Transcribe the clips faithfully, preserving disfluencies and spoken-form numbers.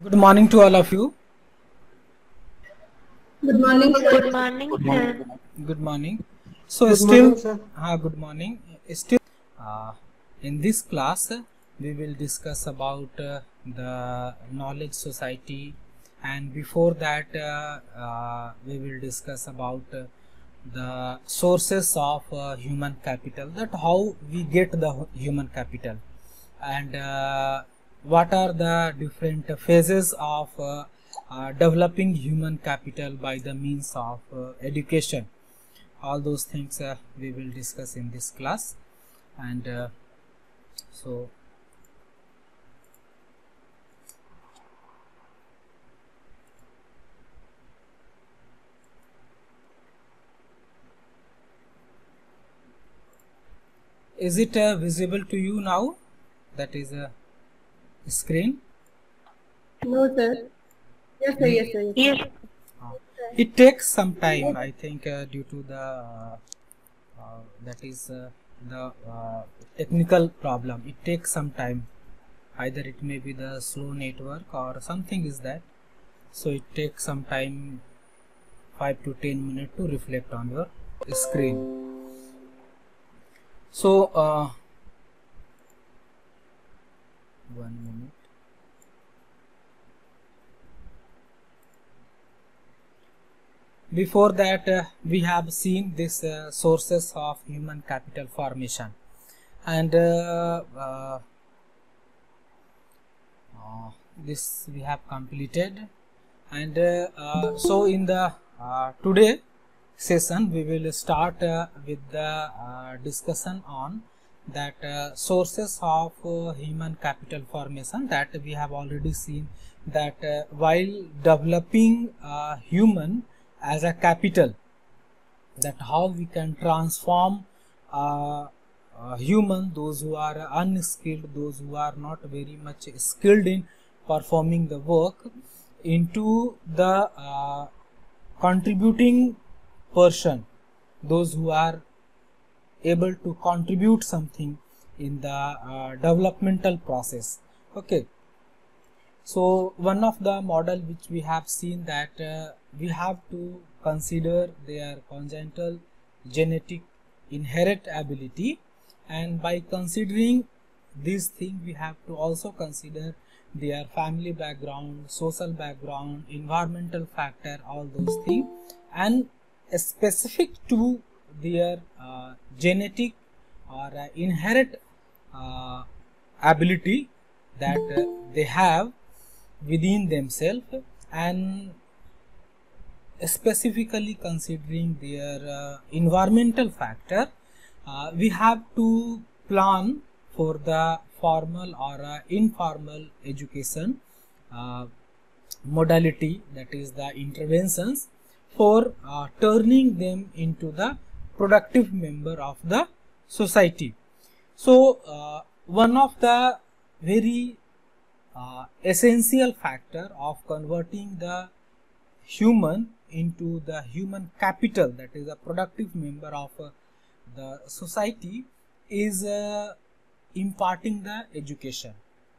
Good morning to all of you. Good morning, sir. Good morning, sir. Good morning. So Good still, morning, sir. uh, good morning. Still, uh, in this class, uh, we will discuss about uh, the knowledge society, and before that, uh, uh, we will discuss about uh, the sources of uh, human capital. That how we get the hu- human capital, and uh, what are the different phases of uh, uh, developing human capital by the means of uh, education. All those things uh, we will discuss in this class. And uh, so is it uh, visible to you now? That is a screen. No, sir. Yes, sir. Yes, sir. Yes, sir. Yes, Uh, it takes some time, I think, uh, due to the uh, uh, that is uh, the uh, technical problem. It takes some time. Either it may be the slow network or something is that. So it takes some time, five to ten minutes to reflect on your screen. So uh, one minute. Before that, uh, we have seen this uh, sources of human capital formation, and uh, uh, uh, this we have completed. And uh, uh, so in the uh, today session, we will start uh, with the uh, discussion on that uh, sources of uh, human capital formation, that we have already seen that uh, while developing uh, human as a capital, that how we can transform uh, uh, human, those who are unskilled, those who are not very much skilled in performing the work, into the uh, contributing person, those who are able to contribute something in the uh, developmental process. Okay, so one of the model which we have seen, that uh, we have to consider their congenital genetic inherent ability, and by considering this thing we have to also consider their family background, social background, environmental factor, all those things, and specific to their uh, genetic or uh, inherent uh, ability that uh, they have within themselves, and specifically considering their uh, environmental factor, uh, we have to plan for the formal or uh, informal education uh, modality, that is the interventions, for uh, turning them into the productive member of the society. So uh, one of the very uh, essential factor of converting the human into the human capital, that is a productive member of uh, the society, is uh, imparting the education.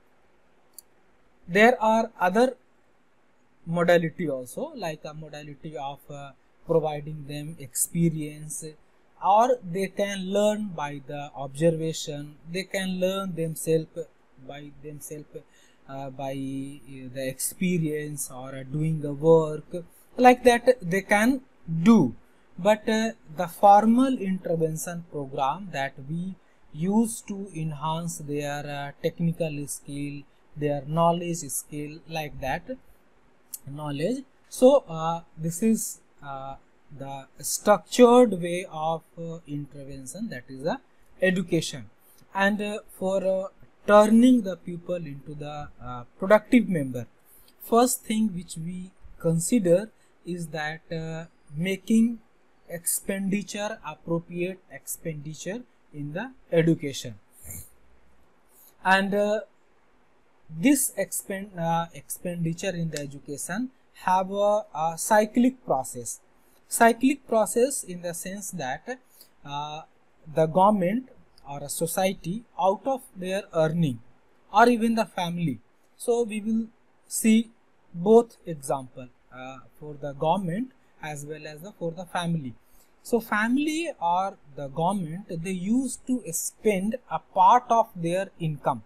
There are other modality also, like a modality of uh, providing them experience, or they can learn by the observation, they can learn themselves by themselves uh, by uh, the experience, or uh, doing the work like that they can do. But uh, the formal intervention program that we use to enhance their uh, technical skill, their knowledge skill, like that knowledge. So uh, this is uh, the structured way of uh, intervention, that is the education. And uh, for uh, turning the pupil into the uh, productive member, first thing which we consider is that uh, making expenditure, appropriate expenditure in the education. And uh, this expend, uh, expenditure in the education have a, a cyclic process. Cyclic process in the sense that uh, the government or a society, out of their earning, or even the family, so we will see both example uh, for the government as well as the, for the family. So family or the government, they used to spend a part of their income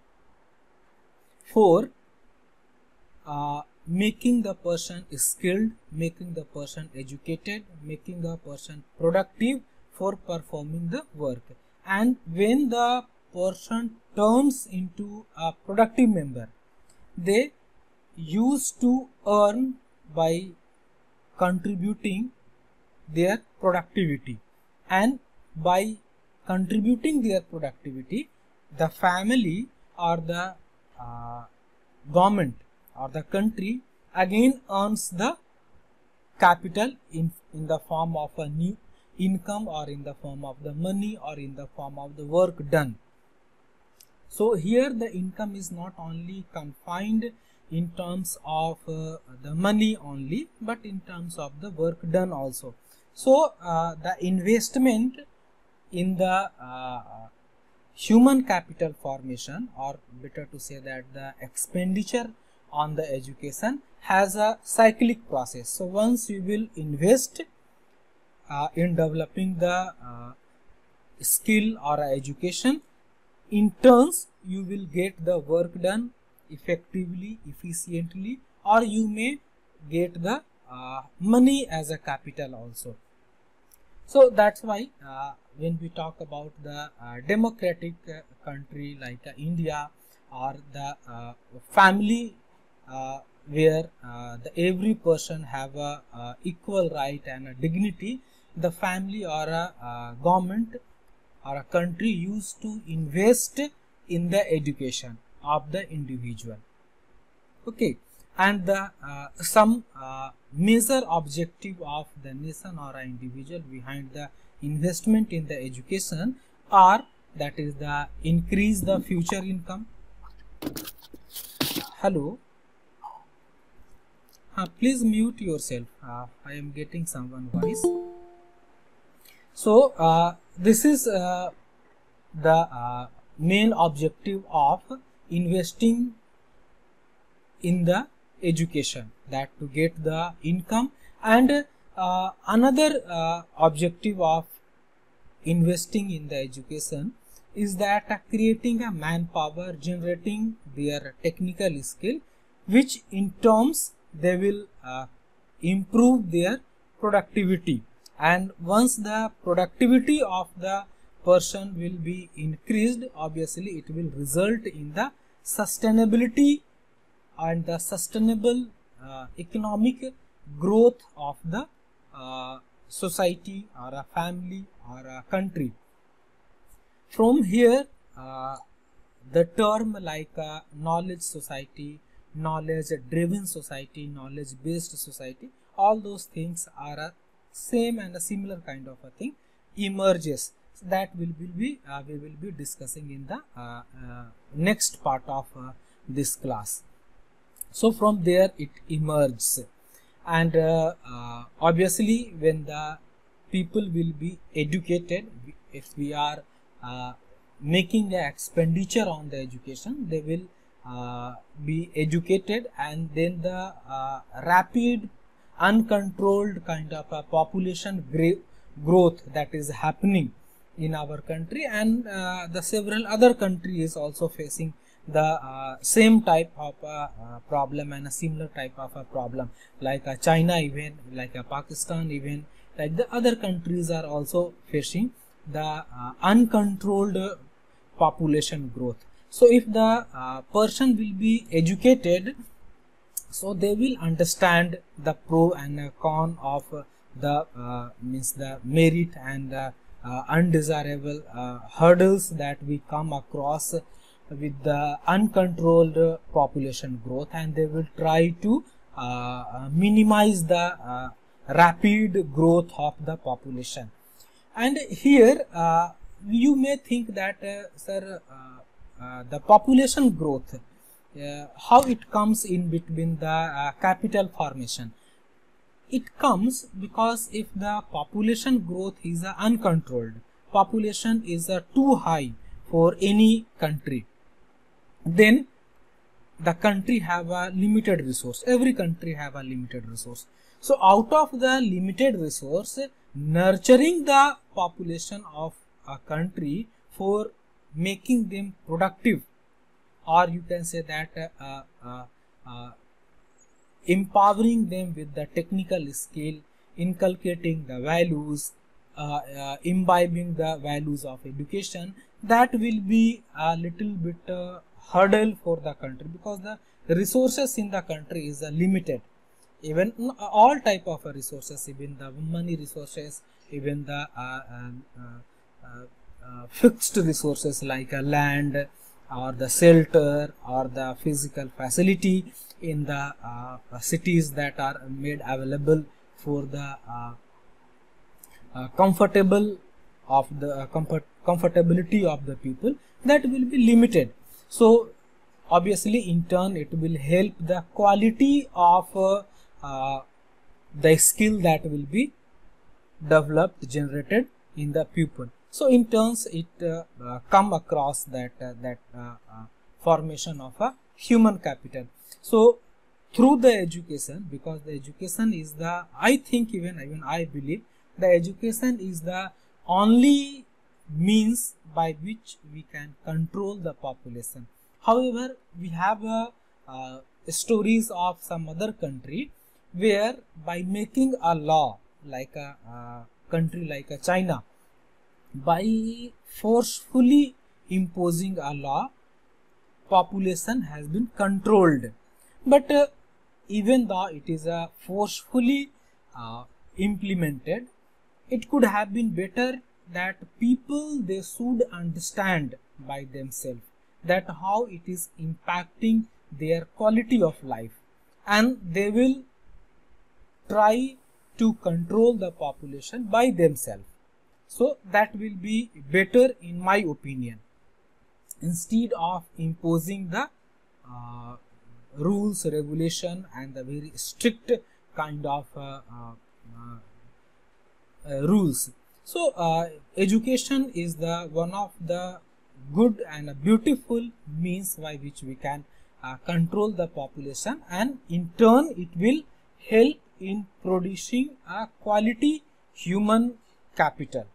for uh, making the person skilled, making the person educated, making the person productive for performing the work. And when the person turns into a productive member, they used to earn by contributing their productivity, and by contributing their productivity, the family or the uh, government or the country again earns the capital in, in the form of a new income, or in the form of the money, or in the form of the work done. So here the income is not only confined in terms of uh, the money only, but in terms of the work done also. So uh, the investment in the uh, human capital formation, or better to say that the expenditure on the education, has a cyclic process. So once you will invest uh, in developing the uh, skill or education, in turns you will get the work done effectively, efficiently, or you may get the uh, money as a capital also. So that's why uh, when we talk about the uh, democratic uh, country like uh, India, or the uh, family uh, where uh, the every person have a uh, equal right and a dignity, the family or a uh, government or a country used to invest in the education of the individual. Okay, and the uh, some uh, major objective of the nation or an individual behind the investment in the education are, that is the increase the future income. Hello, uh, please mute yourself. uh, I am getting someone voice. So uh, this is uh, the uh, main objective of investing in the education, that to get the income. And uh, another uh, objective of investing in the education is that uh, creating a manpower, generating their technical skill, which in terms they will uh, improve their productivity. And once the productivity of the person will be increased, obviously it will result in the sustainability and the sustainable uh, economic growth of the uh, society or a family or a country. From here uh, the term like uh, knowledge society, knowledge driven society, knowledge based society, all those things are a same and a similar kind of a thing emerges. So that will, will be uh, we will be discussing in the uh, uh, next part of uh, this class. So from there it emerges, and uh, uh, obviously when the people will be educated, if we are uh, making an expenditure on the education, they will uh, be educated, and then the uh, rapid uncontrolled kind of a population growth that is happening in our country, and uh, the several other countries also facing the uh, same type of uh, uh, problem and a similar type of a problem, like uh, China, even like uh, Pakistan, even like the other countries are also facing the uh, uncontrolled uh, population growth. So if the uh, person will be educated, so they will understand the pro and uh, con of uh, the uh, means the merit and uh, uh, undesirable uh, hurdles that we come across with the uncontrolled uh, population growth, and they will try to uh, minimize the uh, rapid growth of the population. And here uh, you may think that uh, sir uh, uh, the population growth, uh, how it comes in between the uh, capital formation. It comes because if the population growth is uh, uncontrolled, population is uh, too high for any country, then the country have a limited resource. Every country have a limited resource. So out of the limited resource, nurturing the population of a country for making them productive, or you can say that uh, uh, uh, empowering them with the technical skill, inculcating the values, uh, uh, imbibing the values of education, that will be a little bit uh, hurdle for the country, because the resources in the country is uh, limited. Even all type of resources, even the money resources, even the uh, uh, uh, uh, fixed resources like a land or the shelter or the physical facility in the uh, cities that are made available for the uh, uh, comfortable of the uh, comfort comfortability of the people, that will be limited. So obviously in turn it will help the quality of uh, uh, the skill that will be developed, generated in the pupil. So in turns it uh, uh, come across that uh, that uh, uh, formation of a human capital. So through the education, because the education is the, I think even even I believe the education is the only means by which we can control the population. However, we have uh, uh, stories of some other country where by making a law, like a uh, country like a China, by forcefully imposing a law, population has been controlled. But uh, even though it is uh, forcefully uh, implemented, it could have been better that people, they should understand by themselves that how it is impacting their quality of life, and they will try to control the population by themselves. So that will be better in my opinion, instead of imposing the uh, rules, regulation and the very strict kind of uh, uh, uh, uh, rules. So uh, education is the one of the good and a beautiful means by which we can uh, control the population, and in turn it will help in producing a quality human capital.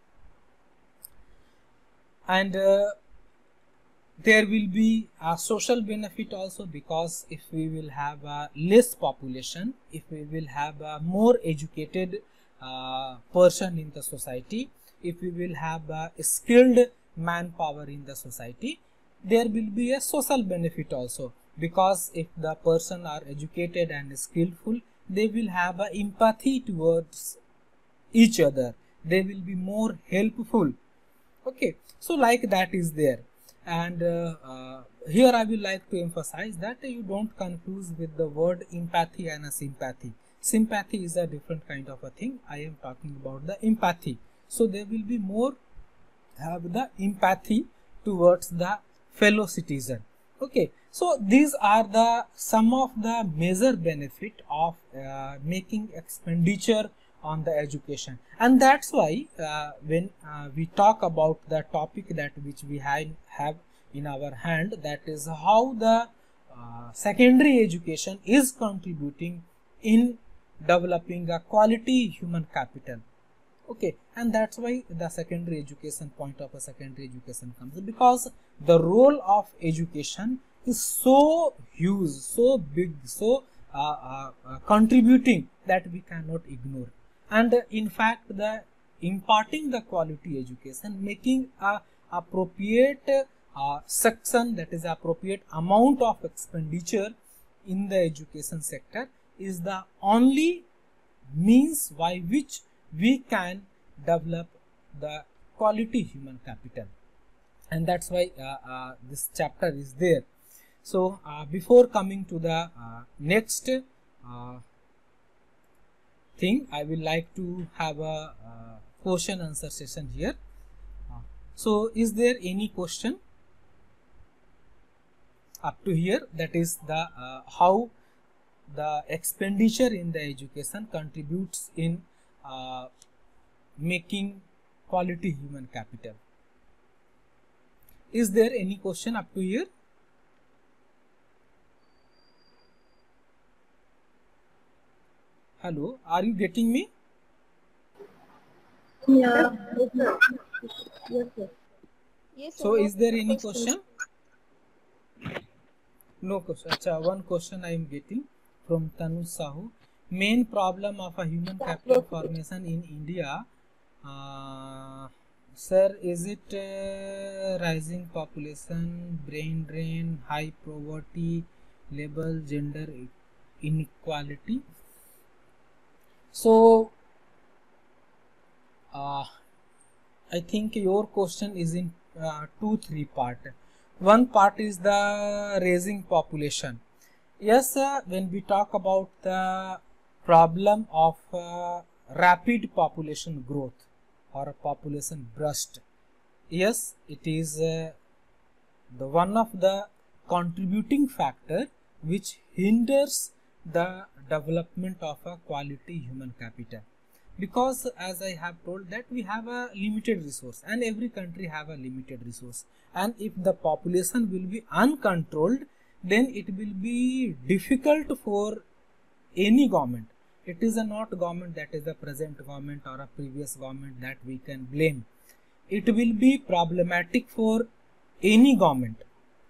And uh, there will be a social benefit also, because if we will have a less population, if we will have a more educated uh, person in the society, if we will have a skilled manpower in the society, there will be a social benefit also, because if the person are educated and skillful, they will have a empathy towards each other, they will be more helpful. Okay, so like that is there. And uh, uh, here I will like to emphasize that you don't confuse with the word empathy and a sympathy. Sympathy is a different kind of a thing. I am talking about the empathy. So there will be more have the empathy towards the fellow citizen. Okay, so these are the some of the major benefit of uh, making expenditure on the education. And that's why uh, when uh, we talk about the topic that which we have, have in our hand, that is how the uh, secondary education is contributing in developing a quality human capital. Okay, and that's why the secondary education, point of a secondary education comes, because the role of education is so huge, so big, so uh, uh, uh, contributing, that we cannot ignore. And uh, in fact, the imparting the quality education, making a appropriate uh, section, that is appropriate amount of expenditure in the education sector, is the only means by which we can develop the quality human capital. And that's why uh, uh, this chapter is there. So uh, before coming to the uh, next uh, thing, I will like to have a uh, question answer session here. Uh, so is there any question up to here? That is the uh, how the expenditure in the education contributes in uh, making quality human capital. Is there any question up to here? Hello, are you getting me? Yeah. Yes, sir. Yes, sir. Yes, sir. So No is there any questions. question? No question. Achha, one question I am getting from Tanu Sahu. Main problem of a human capital formation in India, uh, sir, is it uh, rising population, brain drain, high poverty level, gender inequality? So, uh, I think your question is in uh, two, three part. One part is the raising population. Yes, uh, when we talk about the problem of uh, rapid population growth or a population burst, yes, it is uh, the one of the contributing factor which hinders the development of a quality human capital, because as I have told that we have a limited resource and every country have a limited resource, and if the population will be uncontrolled, then it will be difficult for any government. It is a not government that is the present government or a previous government that we can blame. It will be problematic for any government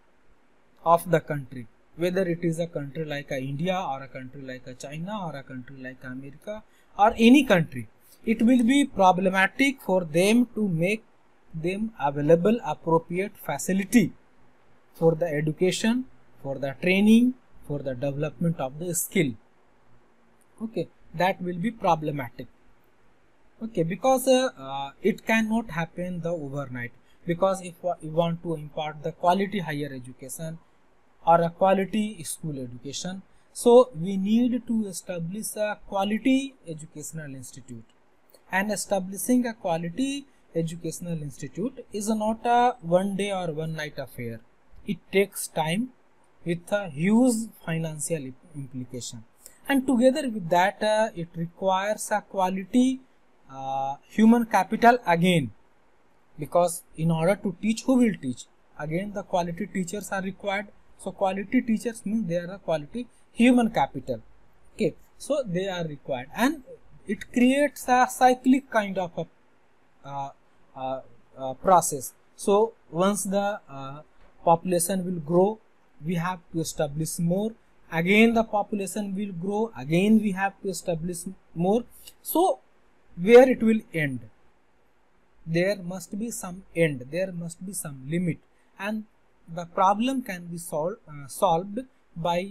of the country, whether it is a country like a India or a country like a China or a country like America or any country. It will be problematic for them to make them available appropriate facility for the education, for the training, for the development of the skill. Okay, that will be problematic. Okay, because uh, uh, it cannot happen the overnight, because if you want to impart the quality higher education or a quality school education, so we need to establish a quality educational institute, and establishing a quality educational institute is not a one day or one night affair. It takes time with a huge financial implication, and together with that uh, it requires a quality uh, human capital again, because in order to teach, who will teach? Again the quality teachers are required. So quality teachers means they are a quality human capital. Okay, so they are required, and it creates a cyclic kind of a uh, uh, uh, process. So once the uh, population will grow, we have to establish more. Again the population will grow, again we have to establish more. So where it will end? There must be some end, there must be some limit, and the problem can be solved uh, solved by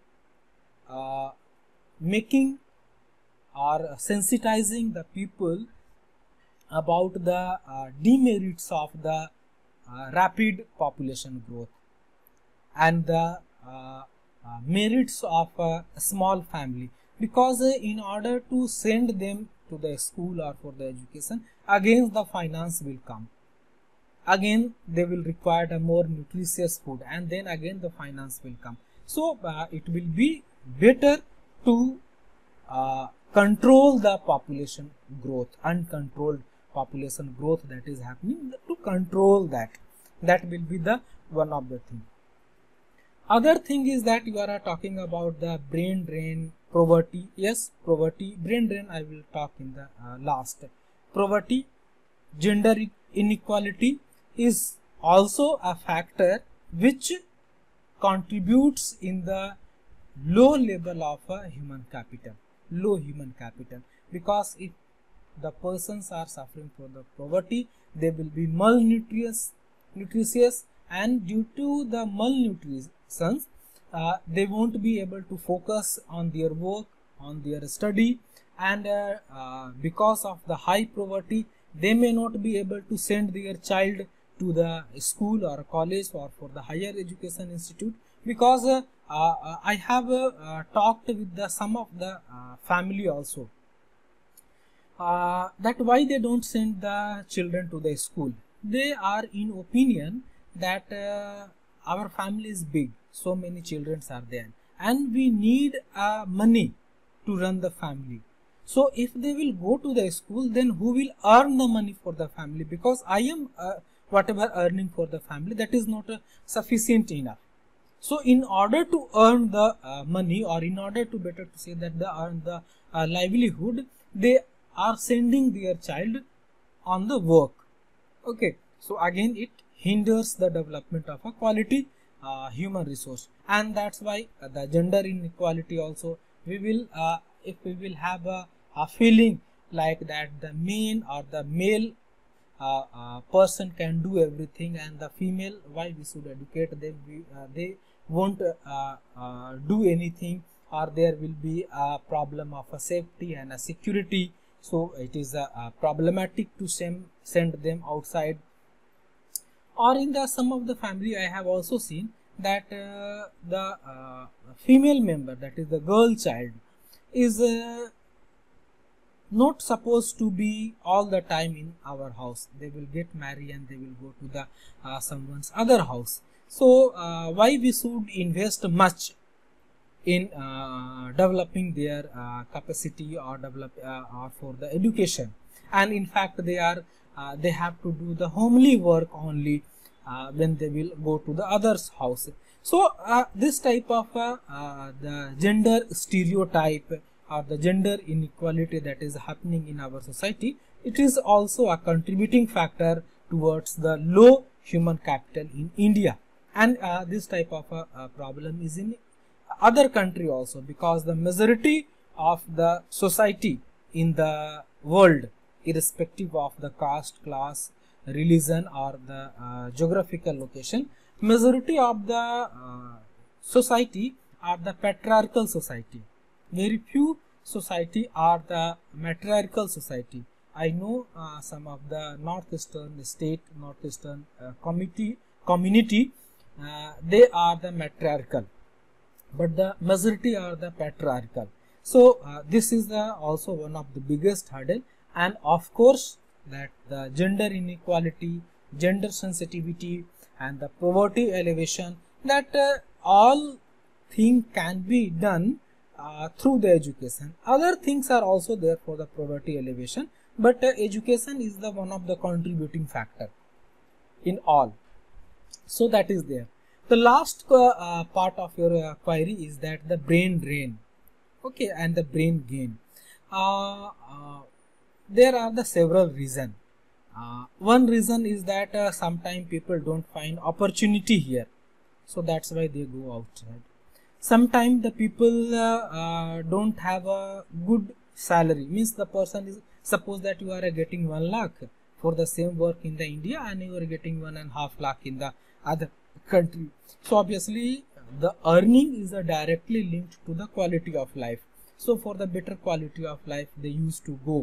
uh, making or sensitizing the people about the uh, demerits of the uh, rapid population growth and the uh, uh, merits of a small family, because uh, in order to send them to the school or for the education, again the finance will come, again they will require a more nutritious food, and then again the finance will come. So uh, it will be better to uh, control the population growth, uncontrolled population growth that is happening, to control that. That will be the one of the thing. Other thing is that you are talking about the brain drain, poverty. Yes, poverty, brain drain I will talk in the uh, last. Poverty, gender inequality is also a factor which contributes in the low level of a human capital, low human capital, because if the persons are suffering from the poverty, they will be malnutritious, nutritious, and due to the malnutrition, uh, they won't be able to focus on their work, on their study, and uh, uh, because of the high poverty, they may not be able to send their child to the school or college or for the higher education institute, because uh, uh, I have uh, uh, talked with the some of the uh, family also, uh, that why they don't send the children to the school. They are in opinion that uh, our family is big, so many children are there, and we need uh, money to run the family. So if they will go to the school, then who will earn the money for the family? Because I am uh, whatever earning for the family, that is not uh, sufficient enough. So in order to earn the uh, money, or in order to better to say that the earn the uh, livelihood, they are sending their child on the work. Okay, so again it hinders the development of a quality uh, human resource, and that's why uh, the gender inequality also, we will uh, if we will have a, a feeling like that the man or the male uh, uh, person can do everything, and the female, why we should educate them, we, uh, they won't uh, uh, do anything, or there will be a problem of a safety and a security. So it is a, a problematic to send, send them outside. Or in the some of the family, I have also seen that uh, the uh, female member, that is the girl child, is uh, not supposed to be all the time in our house. They will get married and they will go to the uh, someone's other house. So uh, why we should invest much in uh, developing their uh, capacity or develop uh, or for the education, and in fact they are uh, they have to do the homely work only uh, when they will go to the other's house. So uh, this type of uh, uh, the gender stereotype or the gender inequality that is happening in our society, it is also a contributing factor towards the low human capital in India. And uh, this type of uh, uh, problem is in other country also, because the majority of the society in the world, irrespective of the caste, class, religion or the uh, geographical location, majority of the uh, society are the patriarchal society. Very few society are the matriarchal society. I know uh, some of the northeastern state, northeastern uh, community, community uh, they are the matriarchal, but the majority are the patriarchal. So uh, this is the also one of the biggest hurdle, and of course that the gender inequality, gender sensitivity and the poverty elevation, that uh, all thing can be done uh, through the education. Other things are also there for the poverty elevation, but uh, education is the one of the contributing factor in all. So that is there. The last uh, uh, part of your uh, query is that the brain drain, okay, and the brain gain. Uh, uh, there are the several reasons. Uh, one reason is that uh, sometimes people don't find opportunity here, so that's why they go outside. Sometimes the people uh, uh, don't have a good salary, means the person is, suppose that you are uh, getting one lakh for the same work in the India and you are getting one and a half lakh in the other country. So obviously the earning is uh, directly linked to the quality of life. So for the better quality of life they used to go.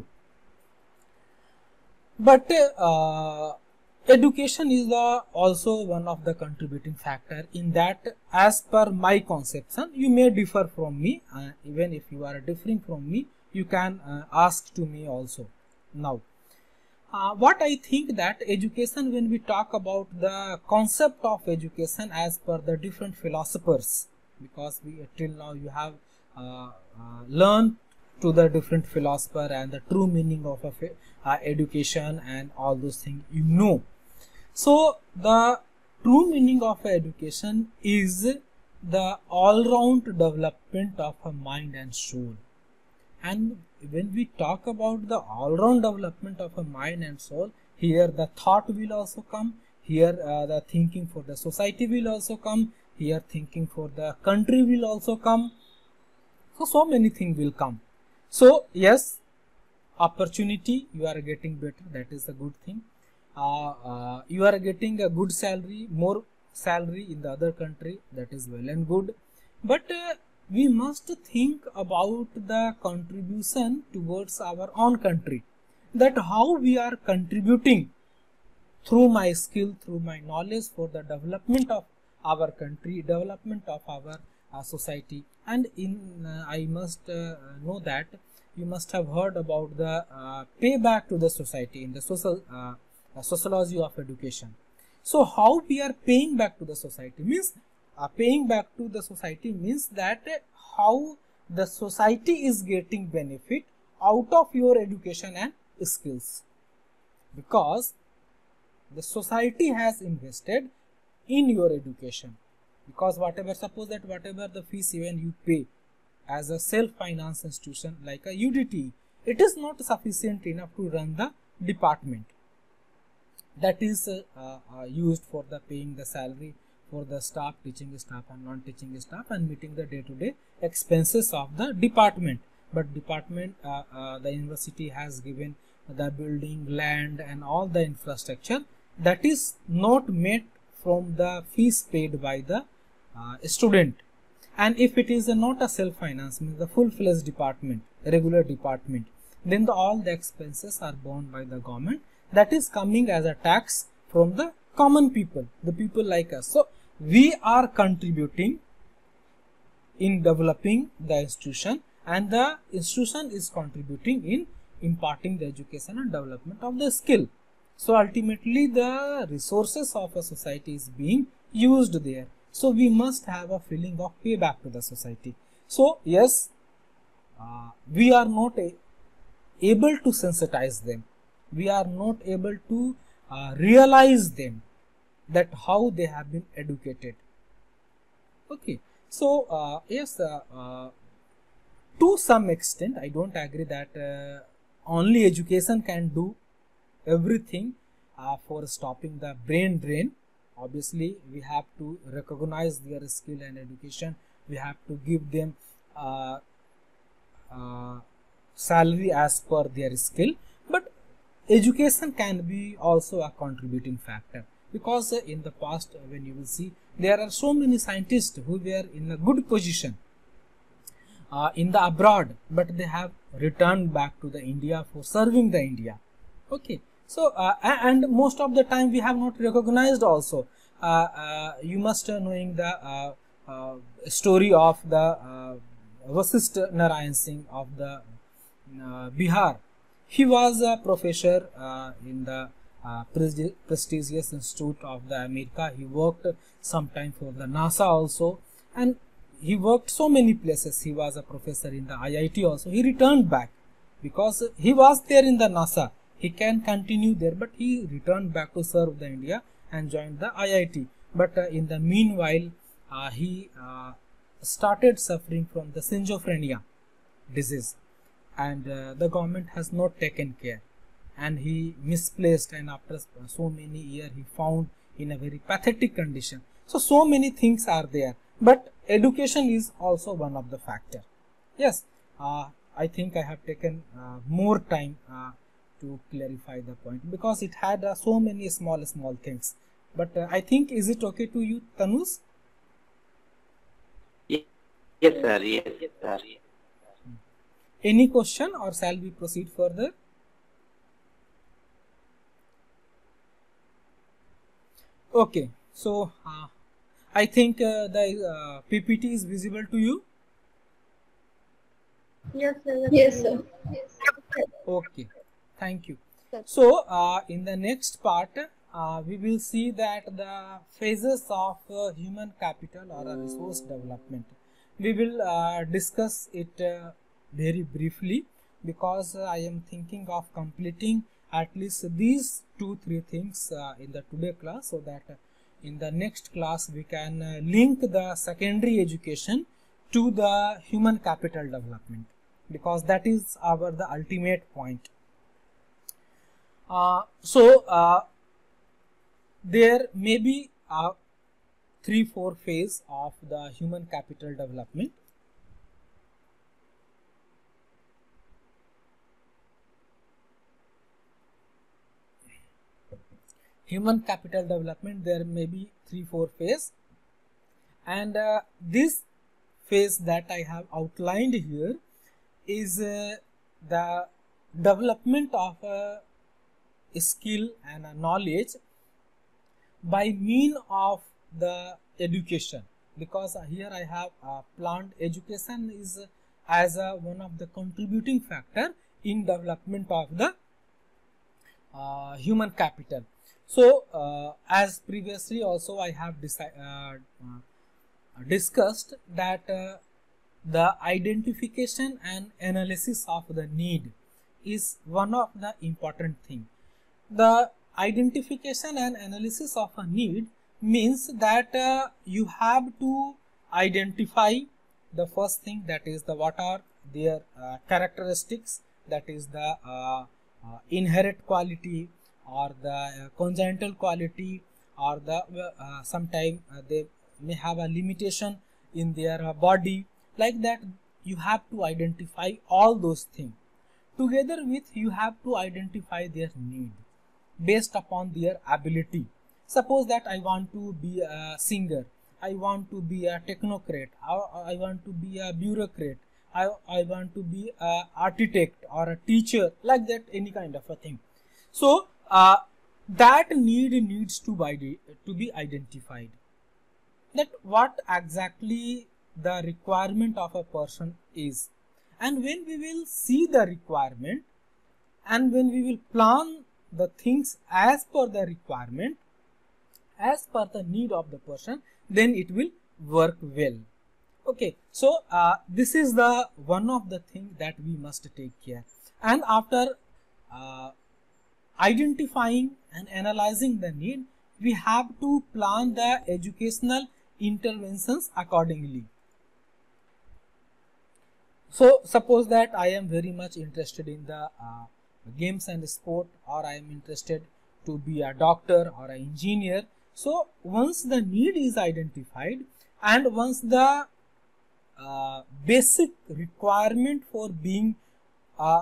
But uh, education is the also one of the contributing factor in that. As per my conception, you may differ from me, uh, even if you are differing from me, you can uh, ask to me also. Now uh, what I think that education, when we talk about the concept of education as per the different philosophers, because we till now you have uh, uh, learned to the different philosopher and the true meaning of a uh, education and all those things, you know. So the true meaning of education is the all-round development of a mind and soul. And when we talk about the all-round development of a mind and soul, here the thought will also come, here uh, the thinking for the society will also come, here thinking for the country will also come. So so many things will come. So yes, opportunity, you are getting better, that is a good thing. Uh, uh, you are getting a good salary, more salary in the other country, that is well and good. But uh, we must think about the contribution towards our own country, that how we are contributing through my skill, through my knowledge for the development of our country, development of our uh, society. And in uh, I must uh, know that you must have heard about the uh, payback to the society in the social uh, uh, sociology of education. So how we are paying back to the society means uh, paying back to the society means that uh, how the society is getting benefit out of your education and skills, because the society has invested in your education. Because whatever, suppose that whatever the fees even you pay as a self-finance institution like a U D T, it is not sufficient enough to run the department. That is uh, uh, used for the paying the salary for the staff, teaching staff and non-teaching staff, and meeting the day-to-day expenses of the department. But department, uh, uh, the university has given the building, land and all the infrastructure that is not met from the fees paid by the uh, student. And if it is a not a self-finance, means the full-fledged department, regular department, then the, all the expenses are borne by the government. That is coming as a tax from the common people, the people like us. So we are contributing in developing the institution, and the institution is contributing in imparting the education and development of the skill. So ultimately the resources of a society is being used there. So we must have a feeling of payback to the society. So yes, uh, we are not a, able to sensitize them. We are not able to uh, realize them, that how they have been educated. Okay, so uh, yes, uh, uh, to some extent I don't agree that uh, only education can do everything uh, for stopping the brain drain. Obviously we have to recognize their skill and education. We have to give them uh, uh, salary as per their skill, but education can be also a contributing factor, because uh, in the past, uh, when you will see, there are so many scientists who were in a good position uh, in the abroad, but they have returned back to the India for serving the India. Okay, so uh, and most of the time we have not recognized also. Uh, uh, you must uh, knowing the uh, uh, story of the uh, Vasishtha Narayan Singh of the uh, Bihar. He was a professor uh, in the uh, prestigious institute of the America. He worked sometime for the NASA also, and he worked so many places. He was a professor in the I I T also. He returned back because he was there in the NASA. He can continue there, but he returned back to serve the India and joined the I I T. But uh, in the meanwhile, uh, he uh, started suffering from the schizophrenia disease, and uh, the government has not taken care, and he misplaced, and after so many years he found in a very pathetic condition. So so many things are there, but education is also one of the factor. Yes, uh, I think I have taken uh, more time uh, to clarify the point, because it had uh, so many small small things. But uh, I think, is it okay to you, Tanus? Yes, sir. Yes, sir. Any question, or shall we proceed further? Okay, so uh, I think uh, the uh, P P T is visible to you. Yes, sir. Yes, sir. Okay, thank you. Sir. So uh, in the next part, uh, we will see that the phases of uh, human capital or a resource development. We will uh, discuss it uh, very briefly, because uh, I am thinking of completing at least these two three things uh, in the today class, so that uh, in the next class we can uh, link the secondary education to the human capital development, because that is our the ultimate point. Uh, so uh, there may be a three four phase of the human capital development. Human capital development, there may be three four phase, and uh, this phase that I have outlined here is uh, the development of a skill and a knowledge by mean of the education, because here I have uh, planned education is uh, as a one of the contributing factor in development of the uh, human capital. So uh, as previously also I have uh, uh, discussed that uh, the identification and analysis of the need is one of the important thing. The identification and analysis of a need means that uh, you have to identify the first thing, that is the what are their uh, characteristics, that is the uh, uh, inherent quality or the uh, congenital quality, or the uh, sometime uh, they may have a limitation in their uh, body, like that. You have to identify all those things. Together with, you have to identify their need based upon their ability. Suppose that I want to be a singer, I want to be a technocrat, I, I want to be a bureaucrat, I, I want to be an architect or a teacher, like that, any kind of a thing. So uh, that need needs to be, to be identified, that what exactly the requirement of a person is. And when we will see the requirement, and when we will plan the things as per the requirement, as per the need of the person, then it will work well. Okay, so uh, this is the one of the things that we must take care. And after uh, identifying and analyzing the need, we have to plan the educational interventions accordingly. So suppose that I am very much interested in the uh, games and sport, or I am interested to be a doctor or an engineer. So once the need is identified, and once the uh, basic requirement for being uh,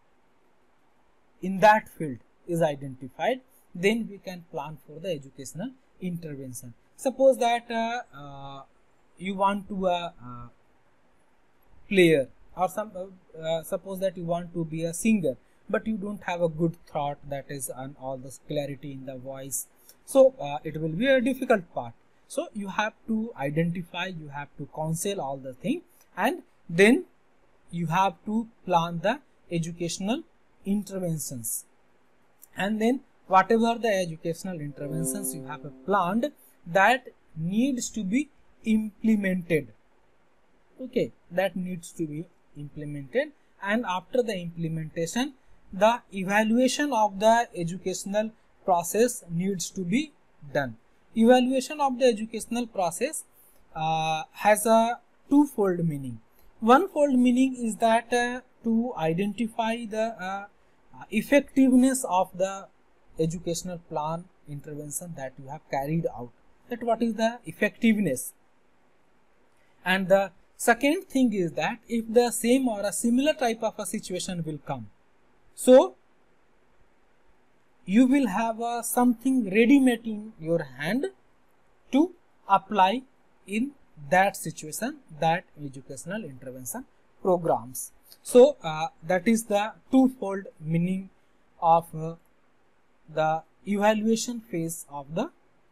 in that field is identified, then we can plan for the educational intervention. Suppose that uh, uh, you want to uh, uh, player, or some uh, uh, suppose that you want to be a singer, but you don't have a good thought, that is, and all this clarity in the voice. So uh, it will be a difficult part. So you have to identify, you have to counsel all the thing, and then you have to plan the educational interventions. And then whatever the educational interventions you have planned, that needs to be implemented. Okay, that needs to be implemented. And after the implementation, the evaluation of the educational process needs to be done. Evaluation of the educational process uh, has a twofold meaning. One fold meaning is that uh, to identify the uh, effectiveness of the educational plan intervention that you have carried out, that what is the effectiveness. And the second thing is that if the same or a similar type of a situation will come, so you will have uh, something ready-made in your hand to apply in that situation, that educational intervention programs. So uh, that is the twofold meaning of uh, the evaluation phase of the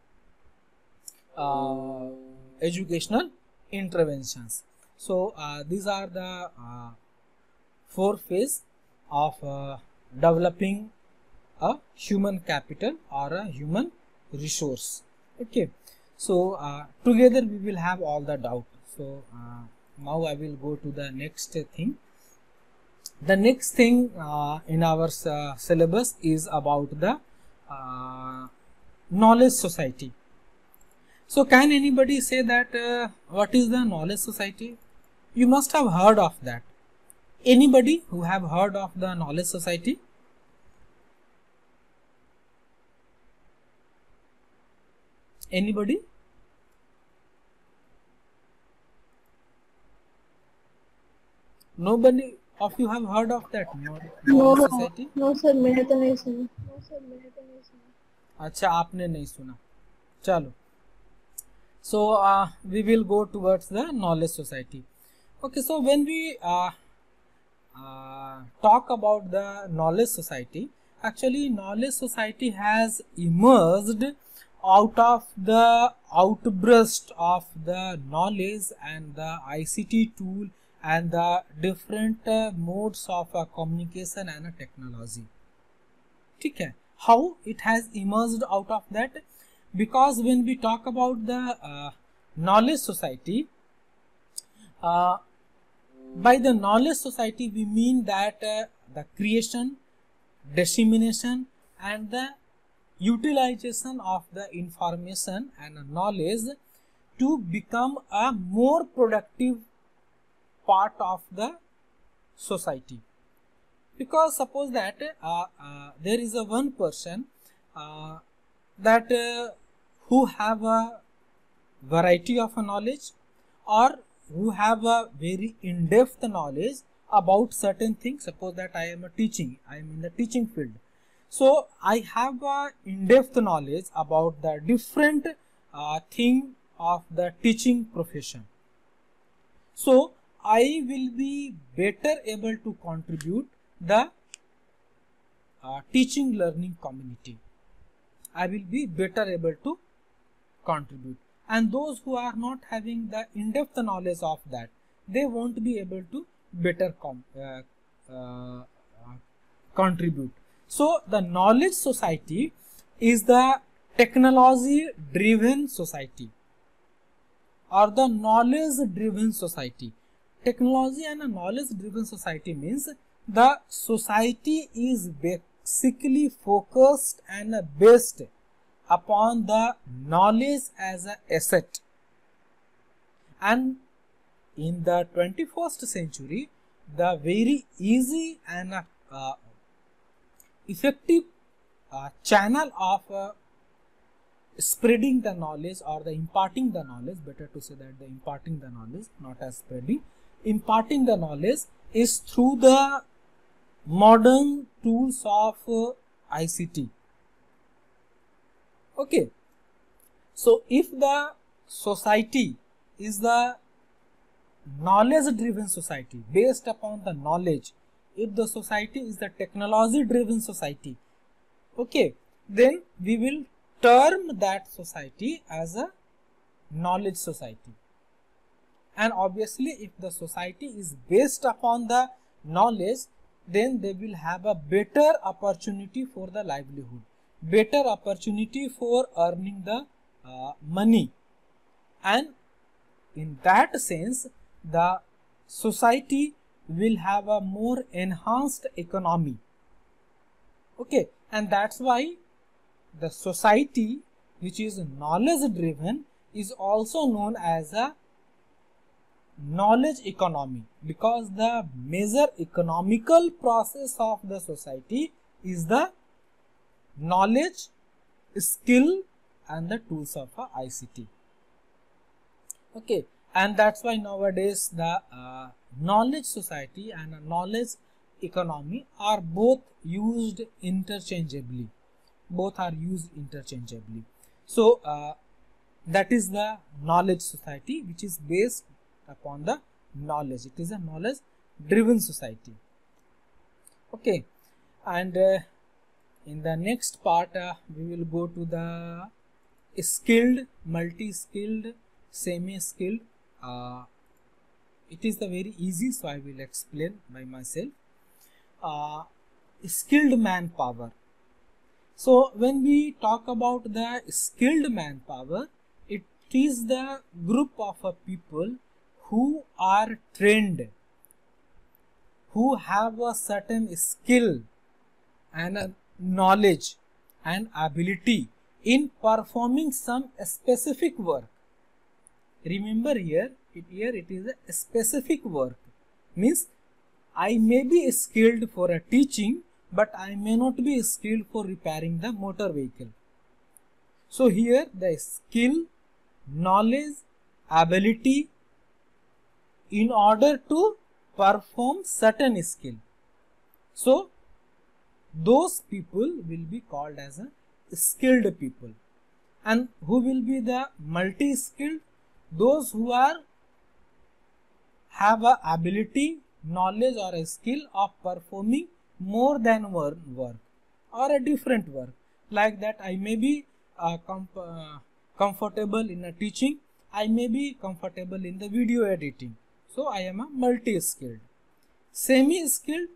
uh, educational interventions. So uh, these are the uh, four phases of uh, developing a human capital or a human resource. Okay, so uh, together we will have all the doubt. So uh, now I will go to the next thing. The next thing uh, in our uh, syllabus is about the uh, knowledge society. So can anybody say that uh, what is the knowledge society? You must have heard of that. Anybody who have heard of the knowledge society? Anybody? Nobody of you have heard of that knowledge No, society? no sir, मैंने तो नहीं सुना. No sir, मैंने तो नहीं सुना. अच्छा, आपने नहीं सुना. चलो. So uh, we will go towards the knowledge society. Okay, so when we uh, uh, talk about the knowledge society, actually knowledge society has emerged out of the outburst of the knowledge and the I C T tool and the different uh, modes of uh, communication and uh, technology. ठीक है? How it has emerged out of that? Because when we talk about the uh, knowledge society, uh, by the knowledge society we mean that uh, the creation, dissemination and the utilization of the information and knowledge to become a more productive part of the society. Because suppose that uh, uh, there is a one person uh, that uh, who have a variety of knowledge, or who have a very in-depth knowledge about certain things. Suppose that I am a teaching, I am in the teaching field. So I have a in-depth knowledge about the different uh, thing of the teaching profession. So I will be better able to contribute the uh, teaching learning community. I will be better able to contribute. And those who are not having the in-depth knowledge of that, they won't be able to better com uh, uh, uh, contribute. So the knowledge society is the technology driven society, or the knowledge driven society. Technology and a knowledge driven society means the society is basically focused and based upon the knowledge as an asset. And in the twenty-first century, the very easy and uh, effective uh, channel of uh, spreading the knowledge, or the imparting the knowledge, better to say that the imparting the knowledge, not as spreading, imparting the knowledge, is through the modern tools of uh, I C T. Okay, so if the society is the knowledge driven society based upon the knowledge, if the society is the technology driven society, okay, then we will term that society as a knowledge society. And obviously if the society is based upon the knowledge, then they will have a better opportunity for the livelihood, better opportunity for earning the uh, money, and in that sense the society will have a more enhanced economy. Okay, and that's why the society which is knowledge driven is also known as a knowledge economy, because the major economical process of the society is the knowledge, skill and the tools of a I C T. Okay, and that's why nowadays the uh, knowledge society and a knowledge economy are both used interchangeably. Both are used interchangeably. So uh, that is the knowledge society, which is based upon the knowledge. It is a knowledge driven society. Okay, and uh, in the next part uh, we will go to the skilled, multi-skilled, semi-skilled. Uh, it is the very easy, so I will explain by myself. Uh, skilled manpower. So when we talk about the skilled manpower, it is the group of uh, people who are trained, who have a certain skill and a knowledge and ability in performing some specific work. Remember here, it, here it is a specific work. Means I may be skilled for a teaching, but I may not be skilled for repairing the motor vehicle. So here the skill, knowledge, ability in order to perform certain skill. So those people will be called as a skilled people. And who will be the multi-skilled? Those who are have a ability, knowledge or a skill of performing more than one work or a different work. Like that I may be uh, com uh, comfortable in a teaching, I may be comfortable in the video editing. So I am a multi-skilled. Semi-skilled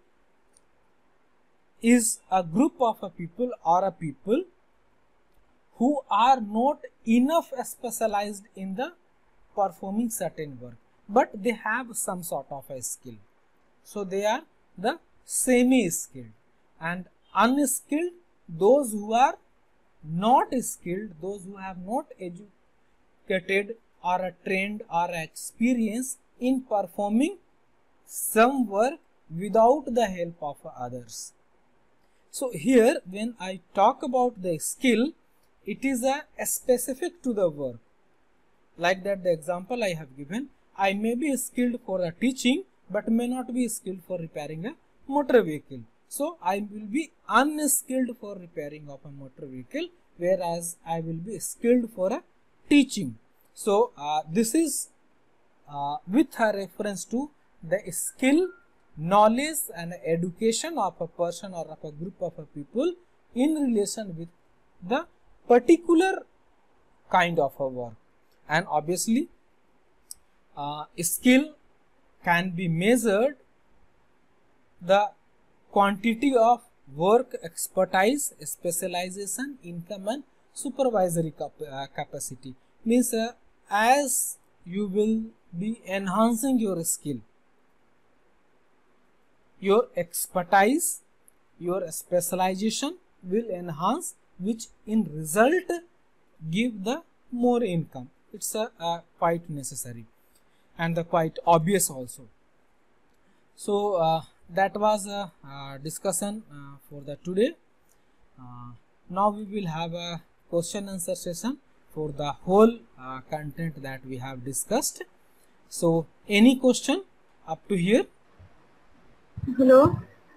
is a group of a people or a people who are not enough specialized in the performing certain work, but they have some sort of a skill. So they are the semi-skilled. And unskilled, those who are not skilled, those who have not educated or trained or experienced in performing some work without the help of others. So here when I talk about the skill, it is a, a specific to the work. Like that the example I have given, I may be skilled for a teaching but may not be skilled for repairing a motor vehicle. So I will be unskilled for repairing of a motor vehicle, whereas I will be skilled for a teaching. So uh, this is uh, with a reference to the skill, knowledge and education of a person or of a group of a people in relation with the particular kind of a work. And obviously uh, skill can be measured the quantity of work, expertise, specialization, income and supervisory cap uh, capacity. Means uh, as you will be enhancing your skill, your expertise, your specialization will enhance, which in result give the more income. It's a, a quite necessary and the quite obvious also. So uh, that was a uh, discussion uh, for the today. Uh, now we will have a question answer session for the whole uh, content that we have discussed. So any question up to here? Hello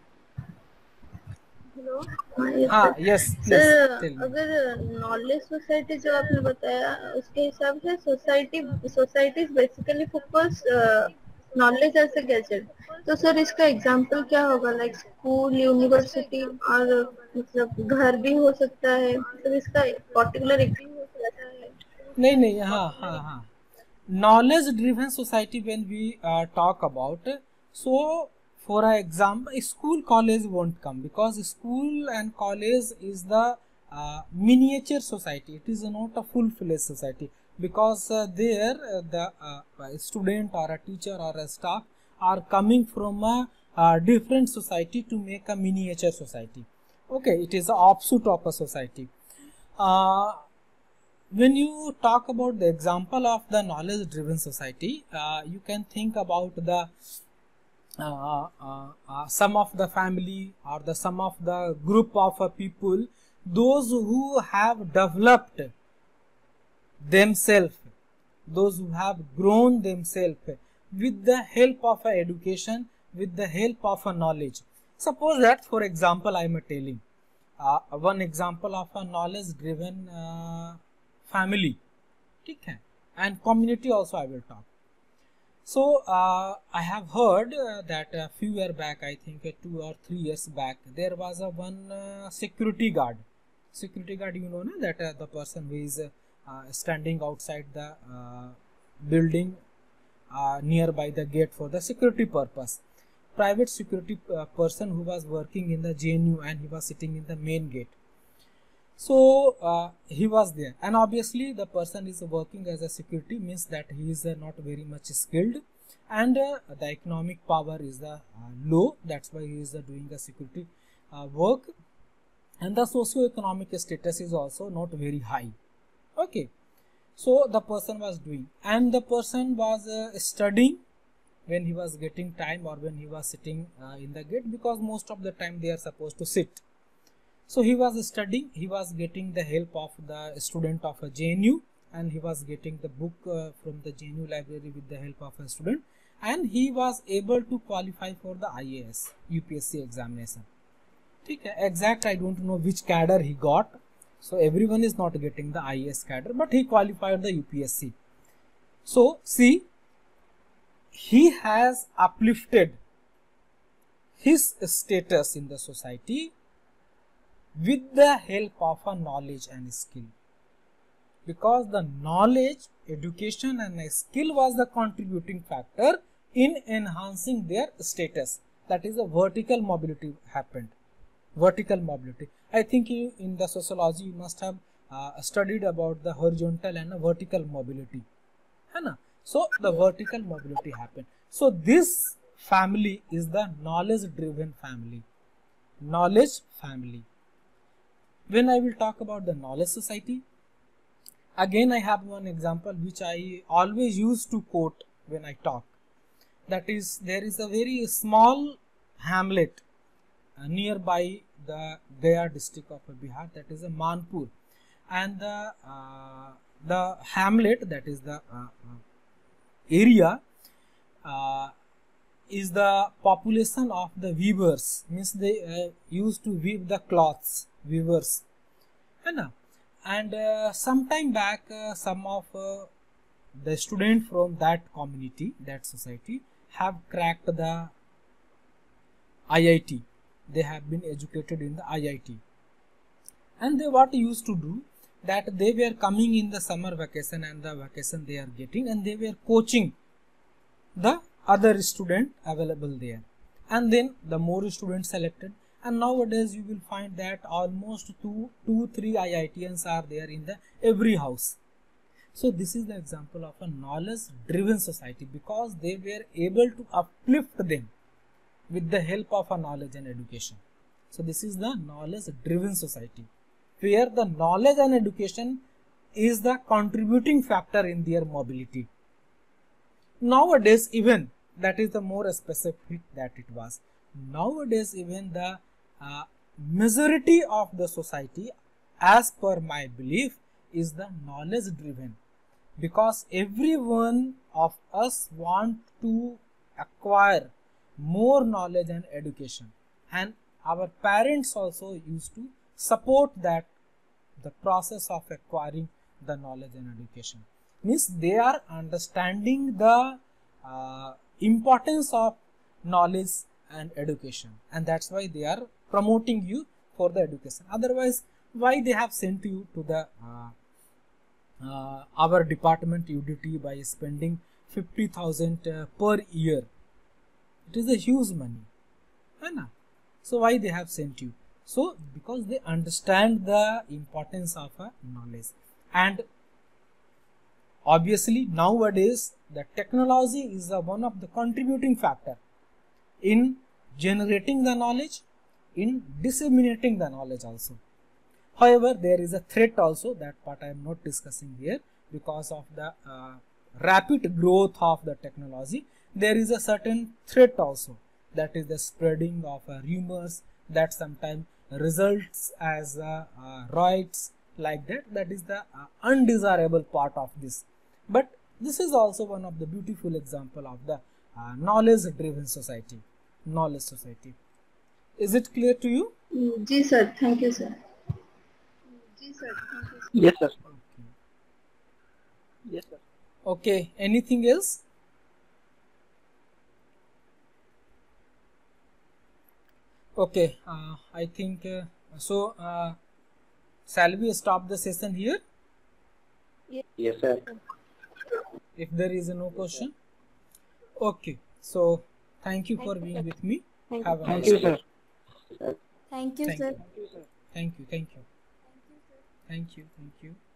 hello हाँ yes please sir, tell me. अगर knowledge society जो आपने बताया उसके हिसाब से society society basically focus knowledge as a gadget, तो sir इसका एग्जांपल क्या होगा? लाइक स्कूल, यूनिवर्सिटी और मतलब घर भी हो सकता है, तो इसका पर्टिकुलर नहीं नहीं हाँ हाँ हाँ knowledge driven society when we uh, talk about, so for example school college won't come, because school and college is the uh, miniature society. It is not a full-fledged society, because uh, there uh, the uh, student or a teacher or a staff are coming from a uh, different society to make a miniature society. Okay, it is an offshoot of a society. Uh, when you talk about the example of the knowledge driven society, uh, you can think about the uh, uh, uh, some of the family or the some of the group of uh, people, those who have developed themselves, those who have grown themselves with the help of uh, education, with the help of uh, knowledge. Suppose that for example I am telling uh, one example of a knowledge driven uh, family, okay, and community also I will talk. So uh, I have heard uh, that a few years back, I think uh, two or three years back, there was a one uh, security guard. Security guard, you know, na, that uh, the person who is uh, uh, standing outside the uh, building uh, nearby the gate for the security purpose. Private security uh, person who was working in the J N U and he was sitting in the main gate. So uh, he was there, and obviously the person is working as a security, means that he is uh, not very much skilled, and uh, the economic power is uh, low. That's why he is uh, doing the security uh, work, and the socio-economic status is also not very high. Okay, so the person was doing, and the person was uh, studying when he was getting time or when he was sitting uh, in the gate, because most of the time they are supposed to sit. So he was studying, he was getting the help of the student of a J N U, and he was getting the book uh, from the J N U library with the help of a student, and he was able to qualify for the I A S U P S C examination. Okay, exact I don't know which cadre he got, so everyone is not getting the I A S cadre, but he qualified the U P S C. So see, he has uplifted his status in the society with the help of a knowledge and skill, because the knowledge, education and skill was the contributing factor in enhancing their status. That is, a vertical mobility happened. Vertical mobility, I think you, in the sociology you must have uh, studied about the horizontal and the vertical mobility, है ना? So the vertical mobility happened. So this family is the knowledge driven family, knowledge family. When I will talk about the knowledge society, again I have one example which I always used to quote when I talk, that is, there is a very small hamlet uh, nearby the Gaya district of Bihar, that is a Manpur, and the uh, the hamlet, that is the uh, uh, area, uh, is the population of the weavers, means they uh, used to weave the cloths, weavers, है ना? And uh, some time back uh, some of uh, the students from that community, that society, have cracked the I I T. They have been educated in the I I T, and they what used to do, that they were coming in the summer vacation and the vacation they are getting, and they were coaching the other student available there, and then the more students selected, and nowadays you will find that almost two two three I I T Ns are there in the every house. So this is the example of a knowledge driven society, because they were able to uplift them with the help of a knowledge and education. So this is the knowledge driven society, where the knowledge and education is the contributing factor in their mobility. Nowadays even, that is the more specific that it was, nowadays even the uh, majority of the society, as per my belief, is the knowledge driven, because every one of us want to acquire more knowledge and education, and our parents also used to support that, the process of acquiring the knowledge and education, means they are understanding the uh, importance of knowledge and education, and that's why they are promoting you for the education. Otherwise, why they have sent you to the uh, uh, our department U D T by spending fifty thousand uh, per year? It is a huge money, है ना? So why they have sent you? So because they understand the importance of a knowledge, and obviously nowadays the technology is a one of the contributing factor in generating the knowledge, in disseminating the knowledge also. However, there is a threat also, that part I am not discussing here, because of the uh, rapid growth of the technology. There is a certain threat also, that is the spreading of uh, rumors that sometimes results as uh, uh, riots like that. That is the uh, undesirable part of this. But this is also one of the beautiful example of the uh, knowledge driven society, knowledge society. Is it clear to you? जी sir, thank you sir. Yes, sir. Okay. Yes, sir. Okay, anything else? Okay, uh, I think uh, so. Uh, shall we stop the session here? Yes, sir. If there is no question. Okay, so thank you for being with me. Thank Have a Thank nice you, day. sir. Thank you, Thank sir. you. Thank you. Thank you. Thank you. Thank you.